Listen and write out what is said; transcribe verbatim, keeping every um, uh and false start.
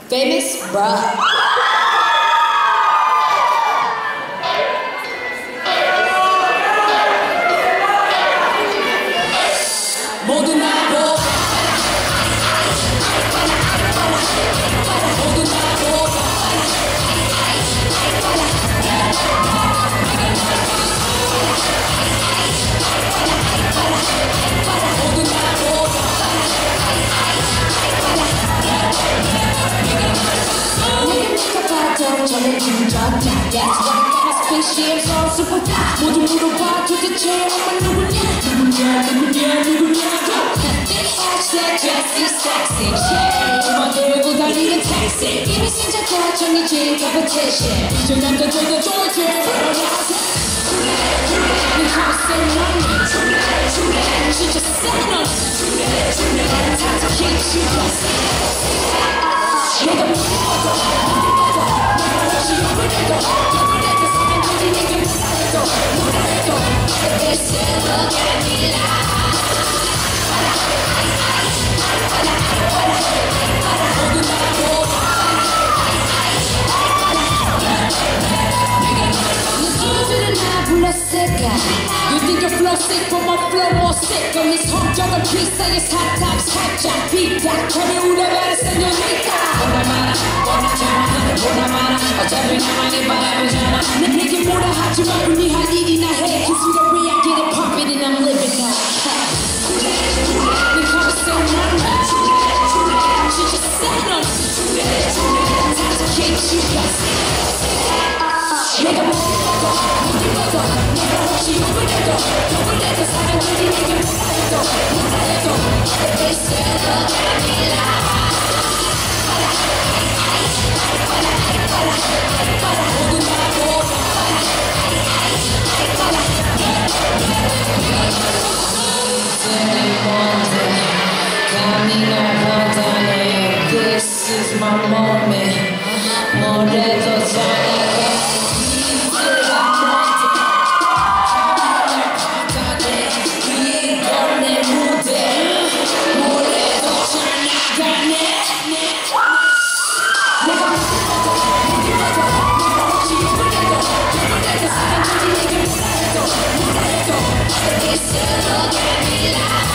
Famous, bruh. 모두 나보 모두 나보 모두 나보 내가 봐도 저는 기분 좋다. That's why I got my spaceship so super fly. 모두 물어봐 도대체 엄마 누구냐 누구냐 누구냐 누구냐고. Sexy, sexy, yeah. 음악 들고 달리는 택시. 이미 시작과 정해진 competition. 이제 남자들도 좋을지 몰라서. 내 하우스에 너는 진짜 센 넌. 타tak히 죽었어. 내가 못해도 못해도 내가 다시 욕을 해도 욕을 해도 사람들이 내게 못해도 못해도 It's never gonna lie. You think your flow sick, but my flow more sick. On this 성적은 비싸게 사탑 살짝 비딱하게 우려가는 señorita. 보나 마라, 보나 잘하는 보나 마라. 어차피 나만이 바라보잖아. 내 내게 뭐라 하지마. 우리 할 일이나 해. Cause you the way I get it poppin' and I'm living now. 내 하우스에 나는 진짜 센 넌. 타tak히 죽었어. 내가 못해도 못해도 내가 혹시 욕을 해도 욕을 해도 사람들이 내게 못해도 못해도 It's never gonna lie. 모두 나보 Singing one day 감이나 받아내 This is my moment 뭐래도 잘하게 It's never gonna lie.